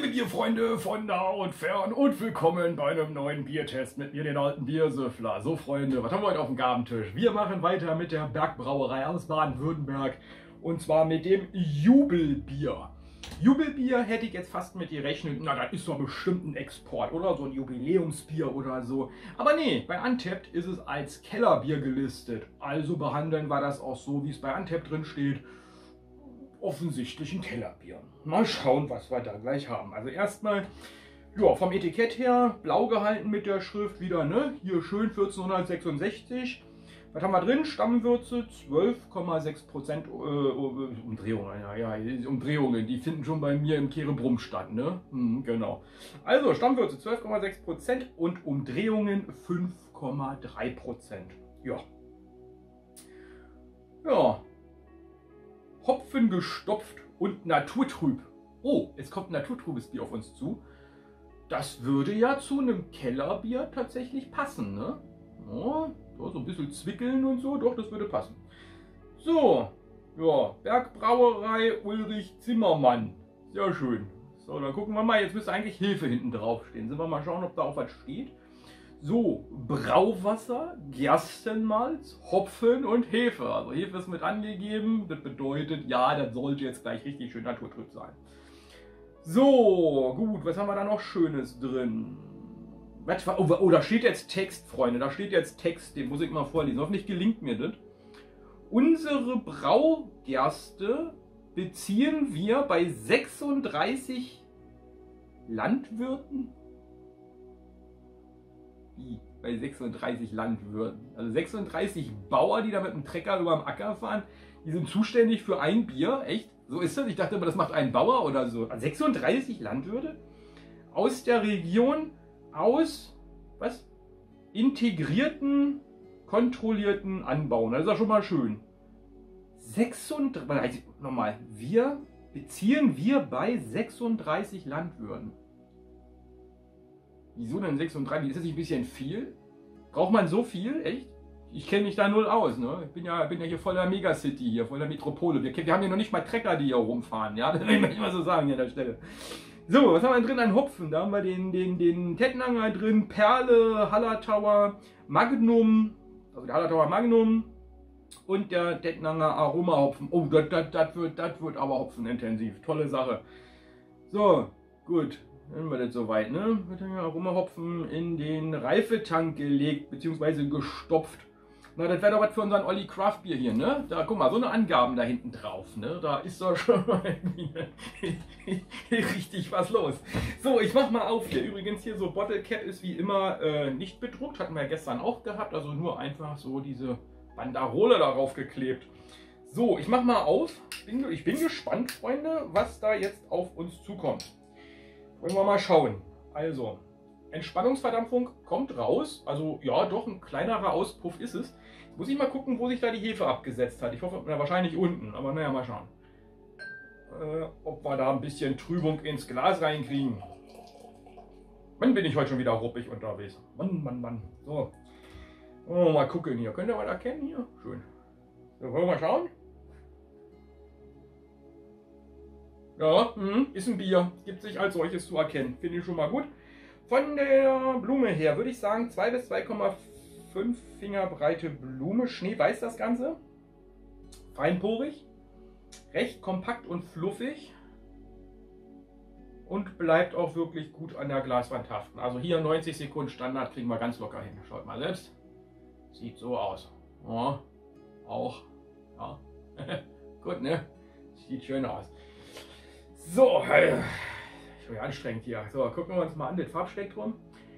liebe Bierfreunde von nah und fern und willkommen bei einem neuen Biertest mit mir, den alten Biersüffler. So Freunde, was haben wir heute auf dem Gabentisch? Wir machen weiter mit der Bergbrauerei aus Baden-Württemberg und zwar mit dem Jubelbier. Jubelbier hätte ich jetzt fast mit gerechnet, na das ist doch bestimmt ein Export oder so ein Jubiläumsbier oder so. Aber nee, bei Untappd ist es als Kellerbier gelistet. Also behandeln wir das auch so, wie es bei Untappd drin steht. Offensichtlich ein Kellerbier. Mal schauen, was wir da gleich haben. Also erstmal, ja, vom Etikett her, blau gehalten mit der Schrift wieder, ne? Hier schön 1466. Was haben wir drin? Stammwürze 12,6% Umdrehungen. Ja, Umdrehungen, die finden schon bei mir im Kehre-Brumm statt, ne? Genau. Also Stammwürze 12,6% und Umdrehungen 5,3%. Ja. Ja. Hopfen gestopft und naturtrüb. Oh, es kommt ein naturtrübes Bier auf uns zu. Das würde ja zu einem Kellerbier tatsächlich passen, ne? Ja, so ein bisschen zwickeln und so, doch, das würde passen. So, ja, Bergbrauerei Ulrich Zimmermann. Sehr schön. So, dann gucken wir mal, jetzt müsste eigentlich Hefe hinten drauf stehen. Sind wir mal schauen, ob da auch was steht. So, Brauwasser, Gerstenmalz, Hopfen und Hefe. Also Hefe ist mit angegeben, das bedeutet, ja, das sollte jetzt gleich richtig schön naturtrüb sein. So, gut, was haben wir da noch Schönes drin? Oh, da steht jetzt Text, Freunde, da steht jetzt Text, den muss ich mal vorlesen. Hoffentlich gelingt mir das. Unsere Braugerste beziehen wir bei 36 Landwirten. Bei 36 Landwirten. Also 36 Bauern, die da mit dem Trecker über dem Acker fahren, die sind zuständig für ein Bier. Echt? So ist das? Ich dachte immer, das macht ein Bauer oder so. 36 Landwirte aus der Region, aus was? Integrierten, kontrollierten Anbauen. Das ist ja schon mal schön. 36, nochmal, beziehen wir bei 36 Landwirten. Wieso denn 36? Ist das nicht ein bisschen viel? Braucht man so viel? Echt? Ich kenne mich da null aus, ne? Ich bin ja hier voll der Megacity hier, voll der Metropole. Wir haben hier noch nicht mal Trecker, die hier rumfahren, ja? Das will ich mal so sagen hier an der Stelle. So, was haben wir drin an Hopfen? Da haben wir den Tettnanger drin, Perle, Hallertauer, Magnum, also der Hallertauer Magnum und der Tettnanger Aromahopfen. Oh, das wird aber hopfenintensiv. Tolle Sache. So, gut. Dann wir das soweit, ne? Wird dann Aromahopfen in den Reifetank gelegt, beziehungsweise gestopft. Na, das wäre doch was für unseren Olli Craft Bier hier, ne? Da, guck mal, so eine Angaben da hinten drauf, ne? Da ist doch schon mal richtig was los. So, ich mach mal auf hier. Übrigens hier so Bottle Cap ist wie immer nicht bedruckt, hatten wir ja gestern auch gehabt, also nur einfach so diese Banderole darauf geklebt. So, ich mach mal auf. Ich bin gespannt, Freunde, was da jetzt auf uns zukommt. Wollen wir mal schauen. Also, Entspannungsverdampfung kommt raus. Also, ja, doch, ein kleinerer Auspuff ist es. Jetzt muss ich mal gucken, wo sich da die Hefe abgesetzt hat. Ich hoffe, wahrscheinlich unten. Aber naja, mal schauen. Ob wir da ein bisschen Trübung ins Glas reinkriegen. Wann bin ich heute schon wieder ruppig unterwegs? Mann. So. Oh, mal gucken hier. Könnt ihr mal erkennen hier? Schön. So, wollen wir mal schauen? Ja, ist ein Bier. Gibt sich als solches zu erkennen. Finde ich schon mal gut. Von der Blume her würde ich sagen 2 bis 2,5 Finger breite Blume. Schneeweiß das Ganze. Feinporig. Recht kompakt und fluffig. Und bleibt auch wirklich gut an der Glaswand haften. Also hier 90 Sekunden Standard kriegen wir ganz locker hin. Schaut mal selbst. Sieht so aus. Ja, auch. Ja. Gut, ne? Sieht schön aus. So, schon anstrengend hier. So, gucken wir uns mal an, das Farbspektrum.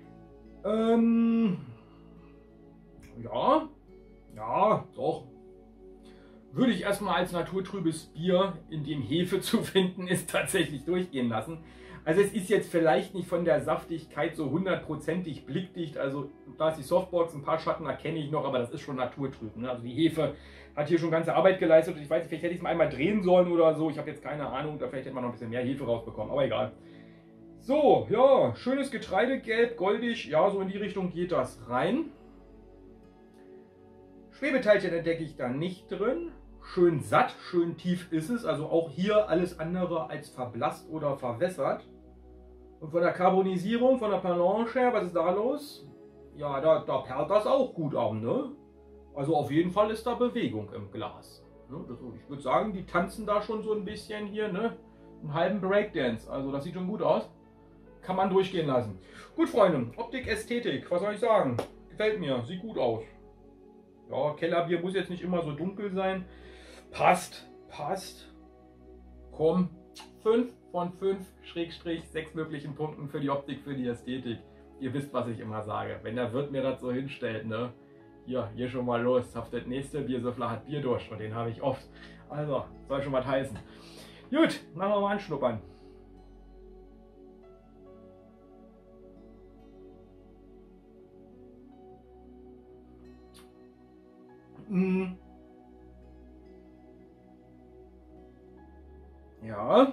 Ja, doch. Würde ich erstmal als naturtrübes Bier, in dem Hefe zu finden ist, tatsächlich durchgehen lassen. Also es ist jetzt vielleicht nicht von der Saftigkeit so hundertprozentig blickdicht. Also da ist die Softbox, ein paar Schatten erkenne ich noch, aber das ist schon naturtrüb. Ne? Also die Hefe hat hier schon ganze Arbeit geleistet. Ich weiß nicht, vielleicht hätte ich es mal einmal drehen sollen oder so. Ich habe jetzt keine Ahnung, da vielleicht hätte man noch ein bisschen mehr Hefe rausbekommen, aber egal. So, ja, schönes Getreidegelb, goldig, ja, so in die Richtung geht das rein. Schwebeteilchen entdecke ich da nicht drin. Schön satt, schön tief ist es. Also auch hier alles andere als verblasst oder verwässert. Und von der Carbonisierung, von der Panage her, was ist da los? Ja, da perlt das auch gut an, ne? Also auf jeden Fall ist da Bewegung im Glas. Ne? Ich würde sagen, die tanzen da schon so ein bisschen hier, ne? Einen halben Breakdance. Also das sieht schon gut aus. Kann man durchgehen lassen. Gut, Freunde, Optik, Ästhetik, was soll ich sagen? Gefällt mir, sieht gut aus. Ja, Kellerbier muss jetzt nicht immer so dunkel sein. Passt, passt. Komm, 5 von 5 Schrägstrich 6 möglichen Punkten für die Optik, für die Ästhetik. Ihr wisst, was ich immer sage. Wenn der Wirt mir das so hinstellt, ne? Hier schon mal los. Auf das nächste Biersüffler hat Bierdurst und den habe ich oft. Also, soll schon was heißen. Gut, machen wir mal anschnuppern. Ja.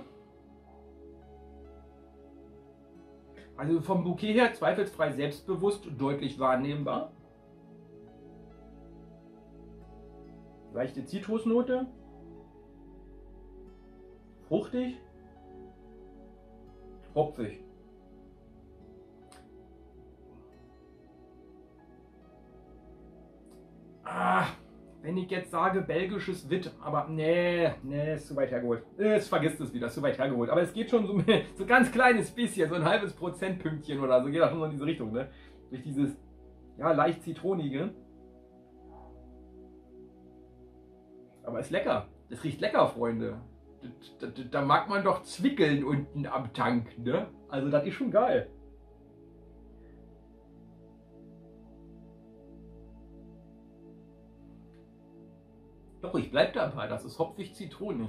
Also vom Bouquet her zweifelsfrei selbstbewusst und deutlich wahrnehmbar. Leichte Zitrusnote. Fruchtig. Hopfig. Wenn ich jetzt sage belgisches Witt, aber nee, ist zu weit hergeholt. Vergisst es wieder, ist zu weit hergeholt. Aber es geht schon so, so ganz kleines bisschen, so ein halbes Prozentpünktchen oder so, geht auch schon so in diese Richtung, ne? Durch dieses, ja, leicht zitronige. Aber ist lecker. Das riecht lecker, Freunde. Da mag man doch zwickeln unten am Tank, ne? Also das ist schon geil. Doch, ich bleib dabei. Das ist hopfig-zitronig.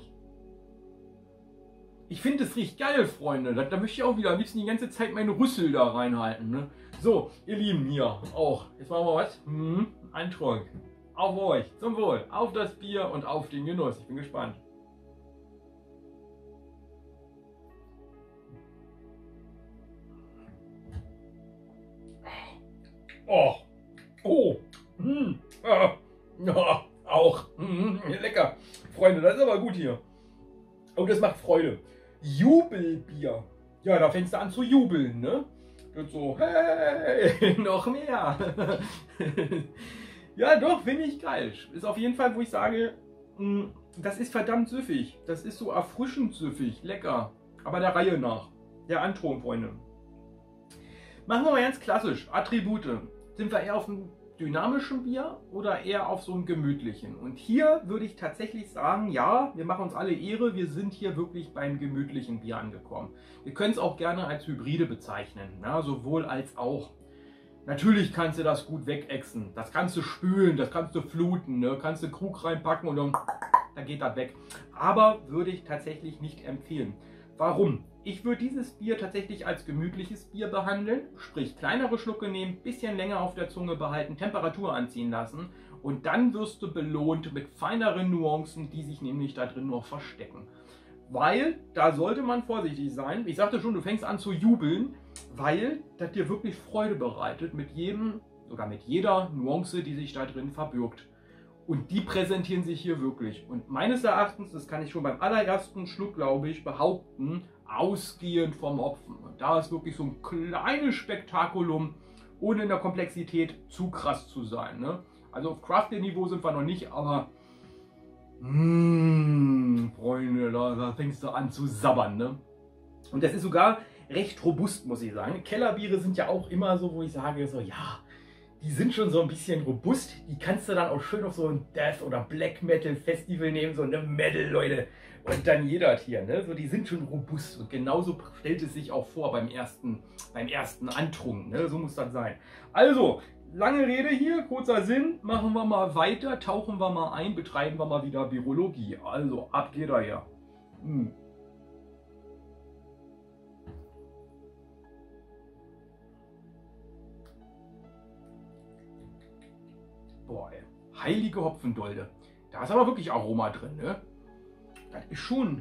Ich finde, es riecht geil, Freunde. Da möchte ich auch wieder am liebsten die ganze Zeit meine Rüssel da reinhalten. Ne? So, ihr Lieben, hier auch. Jetzt machen wir was. Ein Trunk. Auf euch. Zum Wohl. Auf das Bier und auf den Genuss. Ich bin gespannt. Oh. Oh. Ja, auch. Lecker. Freunde, das ist aber gut hier. Und das macht Freude. Jubelbier. Ja, da fängst du an zu jubeln, ne? Und so, hey, noch mehr. Ja, doch, finde ich geil. Ist auf jeden Fall, wo ich sage, das ist verdammt süffig. Das ist so erfrischend süffig. Lecker. Aber der Reihe nach. Der Antron, Freunde. Machen wir mal ganz klassisch. Attribute. Sind wir eher auf einem dynamischen Bier oder eher auf so einem gemütlichen? Und hier würde ich tatsächlich sagen, ja, wir machen uns alle Ehre, wir sind hier wirklich beim gemütlichen Bier angekommen. Wir können es auch gerne als Hybride bezeichnen, ja, sowohl als auch. Natürlich kannst du das gut wegexen, das kannst du spülen, das kannst du fluten, ne? Kannst du Krug reinpacken und dann geht das weg. Aber würde ich tatsächlich nicht empfehlen. Warum? Ich würde dieses Bier tatsächlich als gemütliches Bier behandeln, sprich kleinere Schlucke nehmen, bisschen länger auf der Zunge behalten, Temperatur anziehen lassen und dann wirst du belohnt mit feineren Nuancen, die sich nämlich da drin noch verstecken. Weil, da sollte man vorsichtig sein, ich sagte schon, du fängst an zu jubeln, weil das dir wirklich Freude bereitet mit jedem, sogar mit jeder Nuance, die sich da drin verbirgt. Und die präsentieren sich hier wirklich. Und meines Erachtens, das kann ich schon beim allerersten Schluck, glaube ich, behaupten, ausgehend vom Hopfen. Und da ist wirklich so ein kleines Spektakulum, ohne in der Komplexität zu krass zu sein. Ne? Also auf Craft-Niveau sind wir noch nicht, aber Freunde, da fängst du an zu sabbern. Ne? Und das ist sogar recht robust, muss ich sagen. Kellerbiere sind ja auch immer so, wo ich sage, so ja, die sind schon so ein bisschen robust. Die kannst du dann auch schön auf so ein Death- oder Black Metal Festival nehmen, so eine Metal, Leute. Und dann jeder hier, ne? So, die sind schon robust. Und genauso stellt es sich auch vor beim ersten Antrunk, ne? So muss das sein. Also, lange Rede hier, kurzer Sinn. Machen wir mal weiter, tauchen wir mal ein, betreiben wir mal wieder Virologie. Also, ab geht er hier. Boah, ey. Heilige Hopfendolde. Da ist aber wirklich Aroma drin, ne? Das ist schon...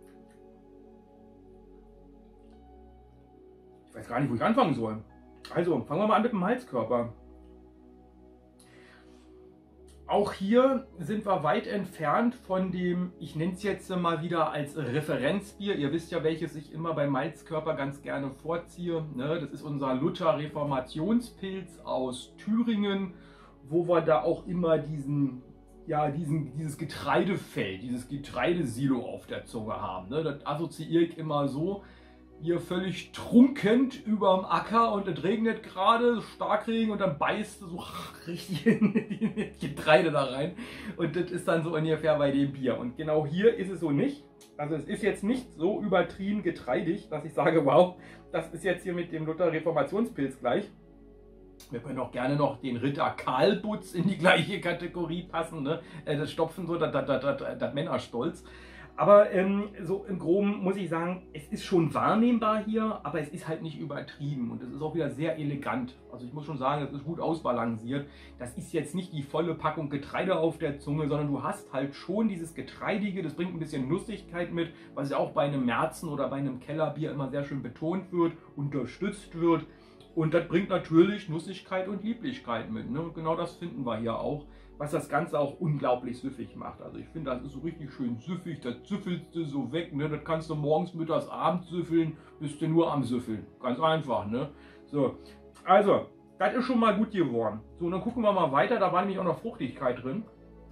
Ich weiß gar nicht, wo ich anfangen soll. Also, fangen wir mal an mit dem Malzkörper. Auch hier sind wir weit entfernt von dem, ich nenne es jetzt mal wieder als Referenzbier. Ihr wisst ja, welches ich immer bei Malzkörper ganz gerne vorziehe. Ne? Das ist unser Luther Reformationspilz aus Thüringen, wo wir da auch immer dieses Getreidefeld, dieses Getreidesilo auf der Zunge haben. Ne? Das assoziiere ich immer so. Hier völlig trunkend überm Acker und es regnet gerade, Starkregen, und dann beißt du so richtig in die Getreide da rein. Und das ist dann so ungefähr bei dem Bier. Und genau hier ist es so nicht. Also es ist jetzt nicht so übertrieben getreidig, dass ich sage, wow, das ist jetzt hier mit dem Luther Reformationspilz gleich. Wir können auch gerne noch den Ritter Karlbutz in die gleiche Kategorie passen. Ne? Das Stopfen so, das Männerstolz. Aber so im Groben muss ich sagen, es ist schon wahrnehmbar hier, aber es ist halt nicht übertrieben und es ist auch wieder sehr elegant. Also ich muss schon sagen, es ist gut ausbalanciert. Das ist jetzt nicht die volle Packung Getreide auf der Zunge, sondern du hast halt schon dieses Getreidige, das bringt ein bisschen Nussigkeit mit, was ja auch bei einem Märzen oder bei einem Kellerbier immer sehr schön betont wird, unterstützt wird. Und das bringt natürlich Nussigkeit und Lieblichkeit mit. Ne? Und genau das finden wir hier auch, was das Ganze auch unglaublich süffig macht. Also ich finde, das ist so richtig schön süffig, das süffelst du so weg. Ne? Das kannst du morgens, mittags, abends süffeln, bist du nur am Süffeln. Ganz einfach. Ne? So, also, das ist schon mal gut geworden. So, und dann gucken wir mal weiter. Da war nämlich auch noch Fruchtigkeit drin.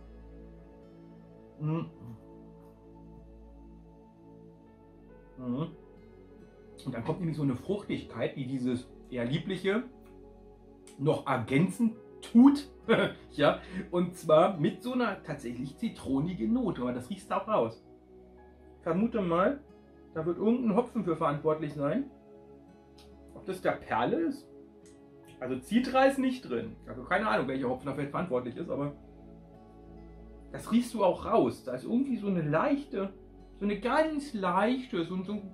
Mhm. Mhm. Und dann kommt nämlich so eine Fruchtigkeit, die dieses eher liebliche noch ergänzend tut. Ja, und zwar mit so einer tatsächlich zitronigen Note, aber das riechst du auch raus. Ich vermute mal, da wird irgendein Hopfen für verantwortlich sein. Ob das der Perle ist? Also Citra ist nicht drin. Also keine Ahnung, welcher Hopfen dafür verantwortlich ist, aber das riechst du auch raus. Da ist irgendwie so eine leichte, so eine ganz leichte, so ein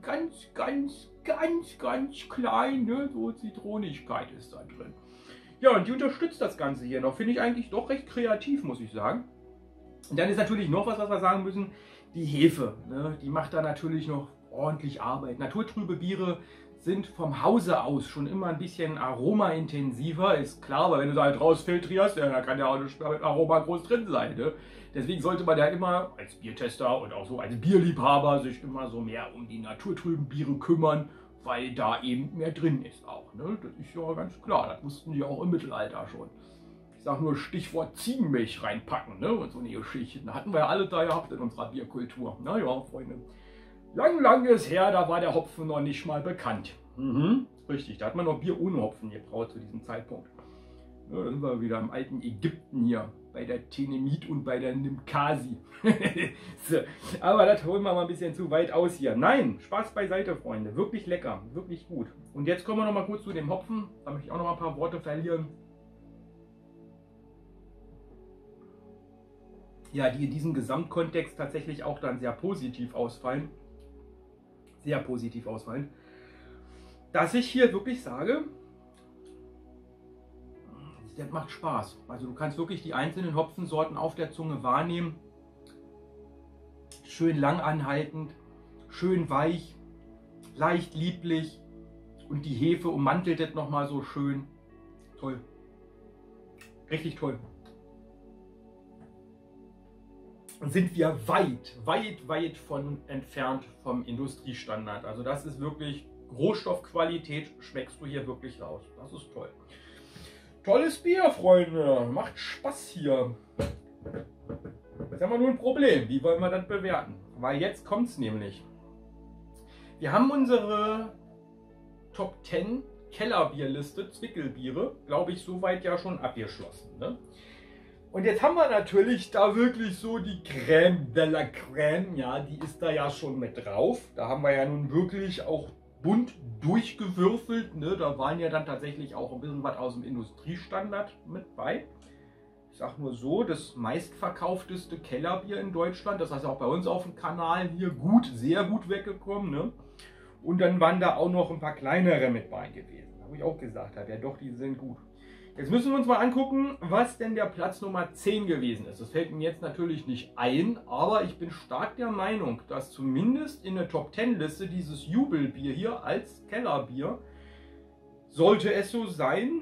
ganz kleine so Zitronigkeit ist da drin. Ja, und die unterstützt das Ganze hier noch. Finde ich eigentlich doch recht kreativ, muss ich sagen. Und dann ist natürlich noch was wir sagen müssen. Die Hefe, ne? Die macht da natürlich noch ordentlich Arbeit. Naturtrübe Biere sind vom Hause aus schon immer ein bisschen aromaintensiver. Ist klar, weil wenn du da halt rausfiltrierst, ja, da kann ja auch nicht mit Aroma groß drin sein. Ne? Deswegen sollte man ja immer als Biertester und auch so als Bierliebhaber sich immer so mehr um die naturtrüben Biere kümmern, weil da eben mehr drin ist auch. Ne? Das ist ja ganz klar, das wussten die auch im Mittelalter schon. Ich sage nur Stichwort Ziegenmilch reinpacken, ne? Und so eine Geschichte. Da hatten wir ja alle da gehabt in unserer Bierkultur. Naja, Freunde. Lang ist her, da war der Hopfen noch nicht mal bekannt. Mhm. Richtig, da hat man noch Bier ohne Hopfen gebraut zu diesem Zeitpunkt. Ja, da sind wir wieder im alten Ägypten hier, bei der Tenemit und bei der Nimkasi. So, aber das holen wir mal ein bisschen zu weit aus hier. Nein, Spaß beiseite, Freunde. Wirklich lecker, wirklich gut. Und jetzt kommen wir noch mal kurz zu dem Hopfen. Da möchte ich auch noch mal ein paar Worte verlieren. Ja, die in diesem Gesamtkontext tatsächlich auch dann sehr positiv ausfallen. Sehr positiv ausfallen. Dass ich hier wirklich sage, das macht Spaß. Also du kannst wirklich die einzelnen Hopfensorten auf der Zunge wahrnehmen. Schön lang anhaltend, schön weich, leicht lieblich. Und die Hefe ummantelt das nochmal so schön. Toll. Richtig toll. Sind wir weit von entfernt vom Industriestandard. Also das ist wirklich Rohstoffqualität, schmeckst du hier wirklich raus. Das ist toll. Tolles Bier, Freunde. Macht Spaß hier. Jetzt haben wir nur ein Problem. Wie wollen wir das bewerten? Weil jetzt kommt es nämlich. Wir haben unsere Top 10 Kellerbierliste, Zwickelbiere, glaube ich, soweit ja schon abgeschlossen. Ne? Und jetzt haben wir natürlich da wirklich so die Crème de la Crème. Ja, die ist da ja schon mit drauf. Da haben wir ja nun wirklich auch bunt durchgewürfelt. Ne? Da waren ja dann tatsächlich auch ein bisschen was aus dem Industriestandard mit bei. Ich sag nur so, das meistverkaufteste Kellerbier in Deutschland. Das heißt auch bei uns auf dem Kanal hier gut, sehr gut weggekommen. Ne? Und dann waren da auch noch ein paar kleinere mit bei gewesen. Wo ich auch gesagt habe, ja doch, die sind gut. Jetzt müssen wir uns mal angucken, was denn der Platz Nummer 10 gewesen ist. Das fällt mir jetzt natürlich nicht ein, aber ich bin stark der Meinung, dass zumindest in der Top 10 Liste dieses Jubelbier hier als Kellerbier, sollte es so sein,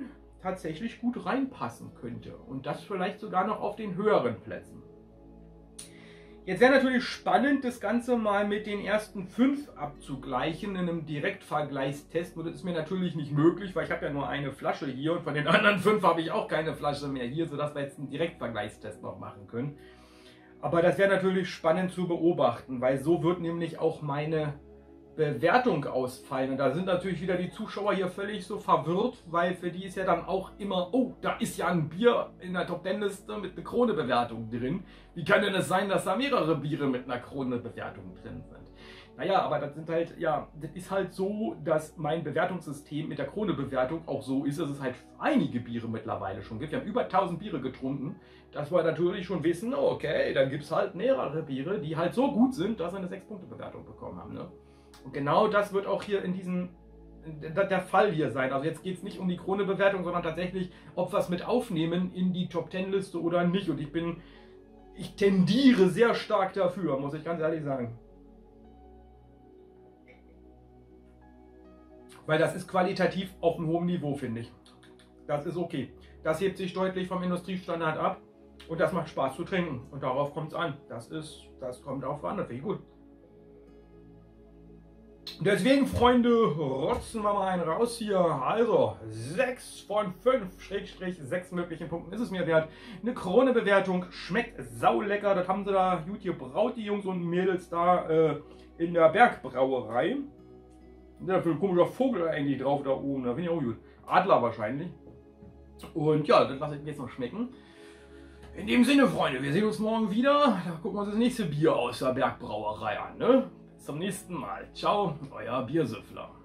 tatsächlich gut reinpassen könnte. Und das vielleicht sogar noch auf den höheren Plätzen. Jetzt wäre natürlich spannend, das Ganze mal mit den ersten 5 abzugleichen in einem Direktvergleichstest. Nur das ist mir natürlich nicht möglich, weil ich habe ja nur eine Flasche hier und von den anderen 5 habe ich auch keine Flasche mehr hier, sodass wir jetzt einen Direktvergleichstest noch machen können. Aber das wäre natürlich spannend zu beobachten, weil so wird nämlich auch meine Bewertung ausfallen. Und da sind natürlich wieder die Zuschauer hier völlig so verwirrt, weil für die ist ja dann auch immer, oh, da ist ja ein Bier in der Top-10-Liste mit einer Krone-Bewertung drin. Wie kann denn es sein, dass da mehrere Biere mit einer Krone-Bewertung drin sind? Naja, aber das sind halt, ja, das ist halt so, dass mein Bewertungssystem mit der Krone-Bewertung auch so ist, dass es halt einige Biere mittlerweile schon gibt. Wir haben über 1000 Biere getrunken, dass wir natürlich schon wissen, okay, dann gibt es halt mehrere Biere, die halt so gut sind, dass sie eine 6-Punkte-Bewertung bekommen haben, ne? Und genau das wird auch hier in diesem, der Fall hier sein. Also jetzt geht es nicht um die Krone-Bewertung, sondern tatsächlich, ob wir es mit aufnehmen in die Top-10-Liste oder nicht. Und ich tendiere sehr stark dafür, muss ich ganz ehrlich sagen. Weil das ist qualitativ auf einem hohen Niveau, finde ich. Das ist okay. Das hebt sich deutlich vom Industriestandard ab und das macht Spaß zu trinken. Und darauf kommt es an. Das kommt auf an, das finde ich gut. Deswegen, Freunde, rotzen wir mal einen raus hier. Also, 6 von 5, Schrägstrich 6 möglichen Punkten ist es mir wert. Eine Krone-Bewertung, schmeckt saulecker. Das haben sie da gut gebraut, die Jungs und Mädels da in der Bergbrauerei. Ja, für ein komischer Vogel eigentlich drauf da oben, da finde ich auch gut. Adler wahrscheinlich. Und ja, das lasse ich jetzt noch schmecken. In dem Sinne, Freunde, wir sehen uns morgen wieder. Da gucken wir uns das nächste Bier aus der Bergbrauerei an, ne? Bis zum nächsten Mal. Ciao, euer Biersüffler.